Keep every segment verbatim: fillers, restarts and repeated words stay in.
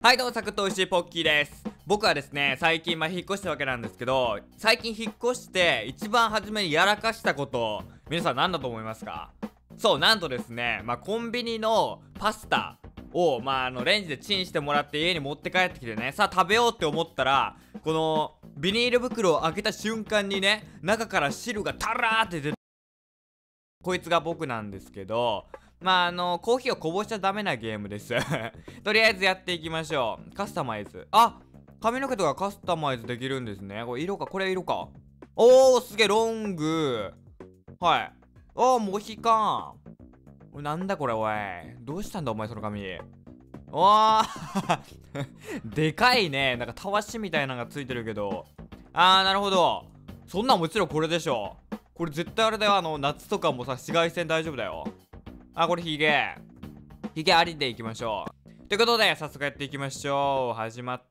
はいどうも、サクッとおいしいポッキーです。僕はですね、最近まあ引っ越したわけなんですけど、最近引っ越して一番初めにやらかしたこと、皆さん何だと思いますか？そう、なんとですね、まあコンビニのパスタをまああのレンジでチンしてもらって家に持って帰ってきてね、さあ食べようって思ったら、このビニール袋を開けた瞬間にね、中から汁がタラーって出て、こいつが僕なんですけど、まああのコーヒーをこぼしちゃダメなゲームですとりあえずやっていきましょう。カスタマイズ、あ、髪の毛とかカスタマイズできるんですね。これ色か、これ色か。おー、すげえ、ロング。はい。おー、モヒカン。なんだこれ、おい。どうしたんだお前その髪。おーでかいね。なんかたわしみたいなのがついてるけど。あー、なるほど。そんなんもちろんこれでしょ。これ絶対あれだよ、あの夏とかもさ、紫外線大丈夫だよ。あ、これヒゲ。ヒゲありでいきましょう。ということで、早速やっていきましょう。始まった。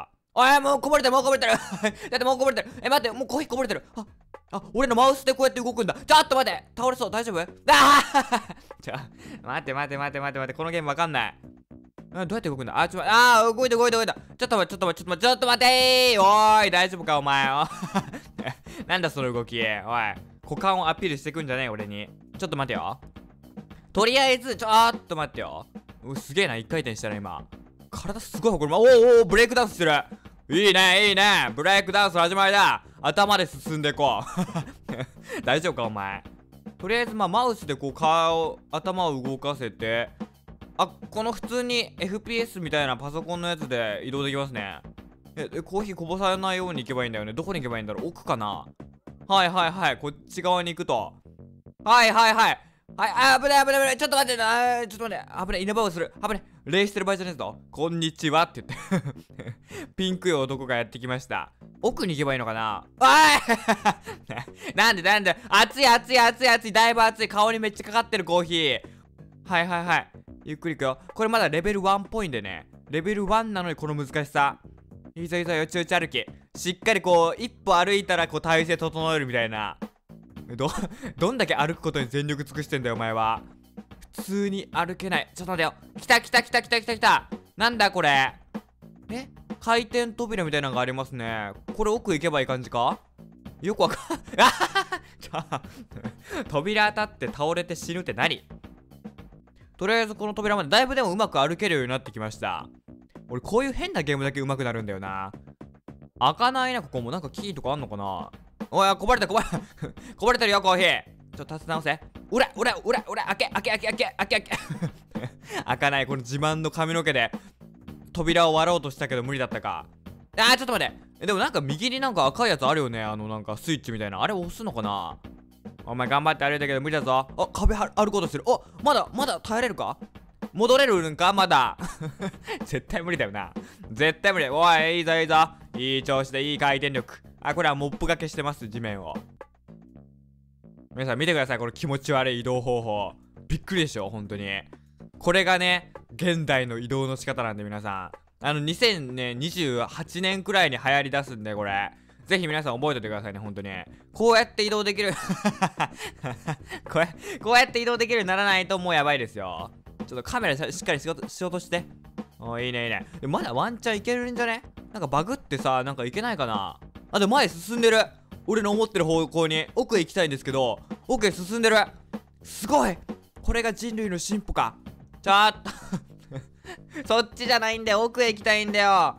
おい、もうこぼれてる、もうこぼれてるだってもうこぼれてる。え、待って、もうコーヒーこぼれてる。あ、あ、俺のマウスでこうやって動くんだ。ちょっと待って、倒れそう、大丈夫？ああちょ、待って待って待って待って待って、このゲームわかんない。あ、どうやって動くんだ？あ、ちょっと待って、あー、動いて動いて動いた。ちょっと待って、ちょっと待って、ちょっと待って、ちょっと待ってー。おーい、大丈夫か、お前。なんだその動き。おい、股間をアピールしてくんじゃねえ、俺に。ちょっと待てよ。とりあえず、ちょーっと待ってよ。うすげえな、一回転したら今。体すごいこれ、おーおー、ブレイクダンスしてる。いいね、いいね。ブレイクダンスの始まりだ。頭で進んでいこう。大丈夫か、お前。とりあえず、まあ、マウスでこう、顔、頭を動かせて。あ、この普通に エフピーエス みたいなパソコンのやつで移動できますね。え、コーヒーこぼさないように行けばいいんだよね。どこに行けばいいんだろう。奥かな。はいはいはい。こっち側に行くと。はいはいはい。はい、あ、危ない危ない危ない。ちょっと待ってな。ちょっと待って。危ない。稲葉をする。危ない。礼してる場合じゃねえぞ。こんにちはって言ってピンクい男がやってきました。奥に行けばいいのかな。あいなんでなんで。熱い熱い熱い熱い。だいぶ熱い。顔にめっちゃかかってるコーヒー。はいはいはい。ゆっくりいくよ。これまだレベルワンっぽいんでね。レベルワンなのにこの難しさ。いいぞいいぞ、よちよち歩き。しっかりこう、一歩歩いたらこう体勢整えるみたいな。ど、どんだけ歩くことに全力尽くしてんだよお前は。普通に歩けない。ちょっと待てよ。来た来た来た来た来た来た。なんだこれ。え、回転扉みたいなのがありますね。これ奥行けばいい感じか。よくわかんあはは扉当たって倒れて死ぬって何。とりあえずこの扉までだいぶでもうまく歩けるようになってきました。俺こういう変なゲームだけうまくなるんだよな。開かないな。ここもなんかキーとかあんのかな。おい、こぼれたこぼれこぼれてるよコーヒー。ちょっと立て直せ。裏裏裏裏開け開け開け開け開け開け開かない。この自慢の髪の毛で扉を割ろうとしたけど無理だったか。あー、ちょっと待って。でもなんか右になんか赤いやつあるよね。あのなんかスイッチみたいな。あれ押すのかな。お前頑張って歩いたけど無理だぞ。あ、壁歩こうとしてる。お、まだまだ耐えれるか。戻れるんかまだ絶対無理だよな。絶対無理。おい、いいぞいいぞ。いい調子でいい回転力。あ、これはモップがけしてます、地面を。皆さん見てください、この気持ち悪い移動方法。びっくりでしょ、本当に。これがね、現代の移動の仕方なんで、皆さん。あの、にせんにじゅうはちねんくらいに流行り出すんで、これ。ぜひ皆さん覚えておいてくださいね、本当に。こうやって移動できるこれ、こうやって移動できるようにならないともうやばいですよ。ちょっとカメラしっかり仕事しようとして。おー、いいねいいね。でまだワンチャンいけるんじゃね。なんかバグってさ、なんかいけないかな。あ、でも前進んでる。俺の思ってる方向に奥へ行きたいんですけど、奥へ進んでる。すごい。これが人類の進歩か。ちょっとそっちじゃないんだよ。奥へ行きたいんだよ。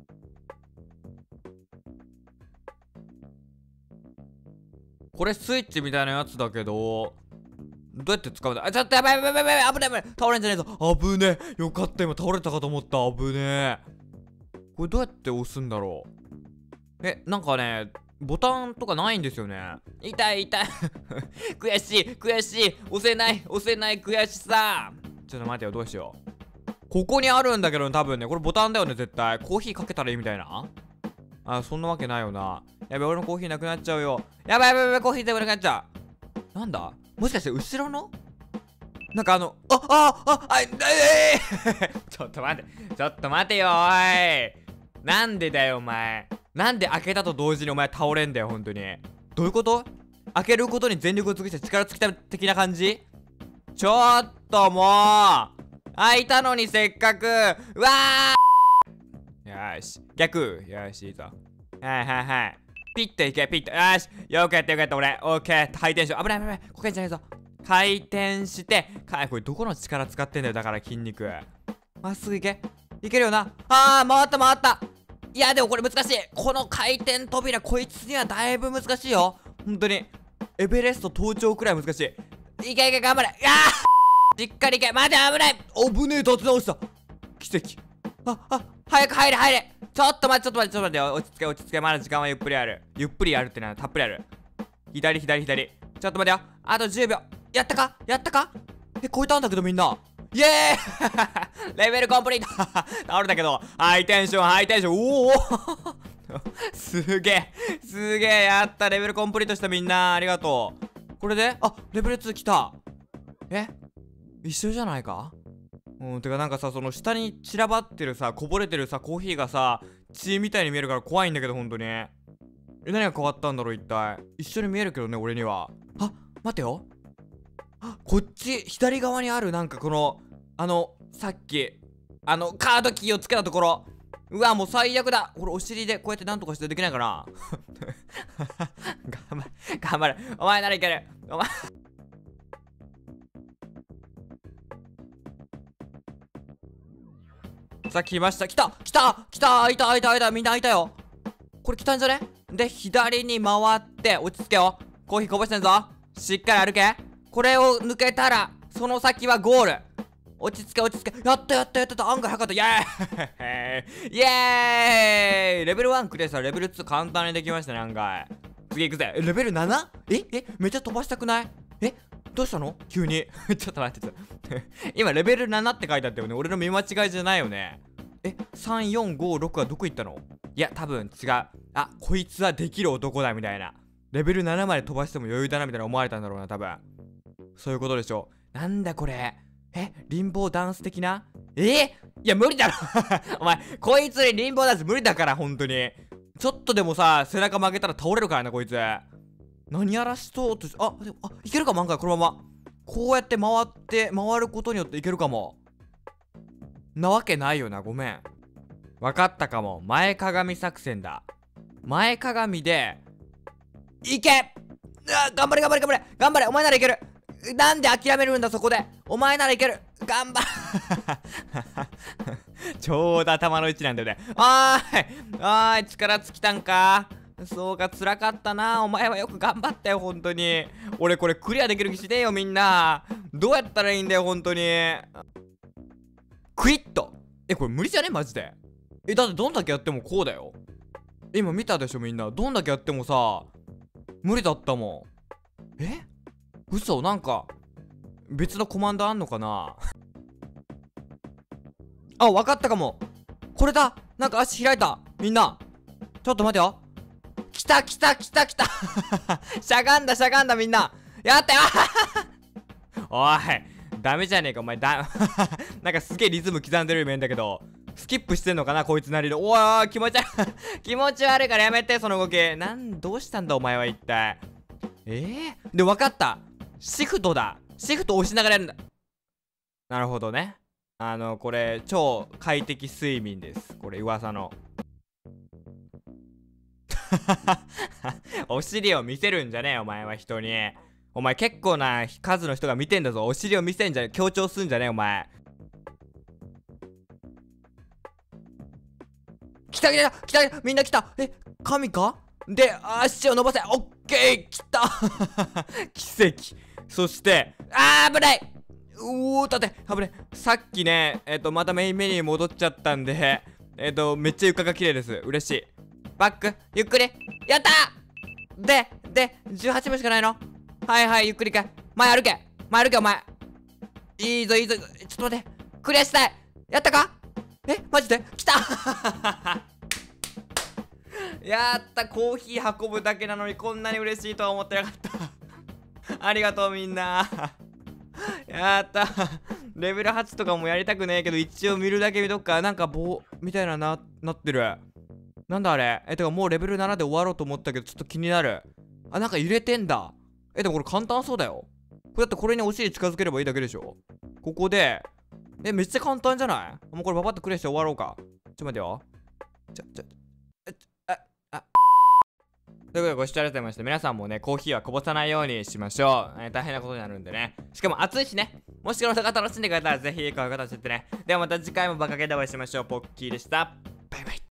これスイッチみたいなやつだけど、どうやって使うんだ。あ、ちょっとやばいやばいやばいやばい、危ない危ない。倒れんじゃねえぞ。危ねえ。よかった、今倒れたかと思った。危ねえ。これどうやって押すんだろう。え、なんかね、ボタンとかないんですよね。痛い痛い悔しい悔しい。押せない押せない悔しさ。ちょっと待てよ、どうしよう。ここにあるんだけど多分ね、これボタンだよね絶対。コーヒーかけたらいいみたいな。あ、そんなわけないよな。やべ、俺のコーヒーなくなっちゃうよ。やばいやばいやばい、コーヒー全部なくなっちゃう。なんだ、もしかして後ろのなんかあの、あ、あ、あ、あ、えー、ちょっと待って、ちょっと待てよ、おい。なんでだよ、お前。なんで開けたと同時にお前倒れんだよ、ほんとに。どういうこと？開けることに全力を尽くして力尽きた的な感じ？ちょっともう開いたのにせっかく。うわーよし。逆。よし、いいぞ。はいはいはい。ピッといけ、ピッと。よし。よくやったよくやった、俺。オッケー。回転しよう。危ない危ない。こけんじゃねえぞ。回転して、かこれどこの力使ってんだよ、だから筋肉。まっすぐ行け。いけるよな。あー、回った回った。いや、でもこれ難しい。この回転扉、こいつにはだいぶ難しいよ。本当に。エベレスト登頂くらい難しい。いけいけ、頑張れ。いやーしっかりいけ。待て、危ない。危ねえ、立ち直した。奇跡。あ、あ、早く入れ、入れ。ちょっと待って、ちょっと待って、ちょっと待ってよ。落ち着け、落ち着け。まだ時間はゆっくりある。ゆっくりあるってな、たっぷりある。左、左、左。ちょっと待ってよ。あとじゅうびょう。やったかやったかえ、超えたんだけどみんな。イエーイレベルコンプリート倒れたけど、ハイテンション、ハイテンション。おおすげえ、すげえ、やった。レベルコンプリートしたみんな。ありがとう。これで、あ、レベルツー来た。え一緒じゃないか。うん、てかなんかさ、その下に散らばってるさ、こぼれてるさ、コーヒーがさ、血みたいに見えるから怖いんだけど、ほんとに。え、何が変わったんだろう、一体。一緒に見えるけどね、俺には。あ、待てよ。あ、こっち、左側にある、なんかこの、あの、さっき、あの、カードキーをつけたところ。うわ、もう最悪だ。これお尻でこうやってなんとかしてできないかな頑張れ、頑張れ。お前ならいける。お前さあ来ました。来た来た来た。開いた開いた開いた。みんな開いたよ。これ来たんじゃね。で、左に回って落ち着けよ。コーヒーこぼしてんぞ。しっかり歩け。これを抜けたらその先はゴール。落ち着け落ち着け。やったやったやった案外早かった。イエーイイエーイ。レベルワンクリアしたらレベルツー簡単にできましたね、案外。次行くぜ。え、レベル なな？ ええめっちゃ飛ばしたくない？えどうしたの急にちょっと待ってちょっと今レベルななって書いてあったよね。俺の見間違いじゃないよね。え さん、よん、ご、ろくはどこ行ったの？いや多分違う。あ、こいつはできる男だみたいな。レベルななまで飛ばしても余裕だなみたいな思われたんだろうな、多分。そういうことでしょ。なんだこれ。えリンボーダンス的な。えー、いや無理だろお前こいつにリンボーダンス無理だから、本当に。ちょっとでもさ背中曲げたら倒れるからなこいつ。何やらしとうとし、あでも、あいけるかも。案外このままこうやって回って回ることによっていけるかも。なわけないよな。ごめん。わかったかも。前かがみ作戦だ。前かがみでいけ。あ頑張れ頑張れ頑張れ頑張れ。お前ならいける。なんで諦めるんだそこで。お前ならいける。頑張ちょうど頭の位置なんだよね。あーいあーい力尽きたんか。そうか辛かったな。お前はよく頑張ったよ本当に。俺これクリアできる気しねえよみんな。どうやったらいいんだよ本当に。クイッと。えこれ無理じゃねマジで。えだってどんだけやってもこうだよ。今見たでしょみんな。どんだけやってもさ無理だったもん。え嘘。なんか別のコマンドあんのかなあ、わかったかも。これだ。なんか足開いた。みんなちょっと待てよ。来た来た来た来たしゃがんだしゃがんだみんな。やったよおいダメじゃねえかお前。だなんかすげえリズム刻んでるイメンだけどスキップしてんのかなこいつなりで。おー気持ち悪い気持ち悪いからやめてその動き。なんどうしたんだお前は一体。えー、で分かった。シフトだ。シフト押しながらやるんだ。なるほどね。あのこれ超快適睡眠です。これ噂のお尻を見せるんじゃねえお前は人に。お前結構な数の人が見てんだぞ。お尻を見せんじゃねえ。強調すんじゃねえお前。来た来た来たみんな来た。え神か。で足を伸ばせ。オッケー来た奇跡。そしてあー危ない。うおー立て危ない。さっきねえっ、ー、とまたメインメニュー戻っちゃったんでえっ、ー、とめっちゃ床が綺麗です。嬉しい。バックゆっくりやったー。ででじゅうはちびょうしかないの。はいはいゆっくりか。前歩け前歩けお前。いいぞいいぞ。ちょっと待ってクリアしたい。やったか。えマジで来たやったコーヒー運ぶだけなのにこんなに嬉しいとは思ってなかったありがとうみんなやったレベルはちとかもやりたくねえけど一応見るだけ見とくか。なんか棒みたいなななってる。なんだあれ。えてかもうレベルななで終わろうと思ったけどちょっと気になる。あなんか揺れてんだ。えでもこれ簡単そうだよ。これだってこれにお尻近づければいいだけでしょ。ここでえめっちゃ簡単じゃない。もうこれパパッとクリアして終わろうか。ちょっと待ってよ。 ちょちょああということでご視聴ありがとうございました。皆さんもね、コーヒーはこぼさないようにしましょう。えー、大変なことになるんでね。しかも暑いしね。もしこの動画楽しんでくれたらぜひ高評価してってね。ではまた次回もバカゲでお会いしましょう。ポッキーでした。バイバイ。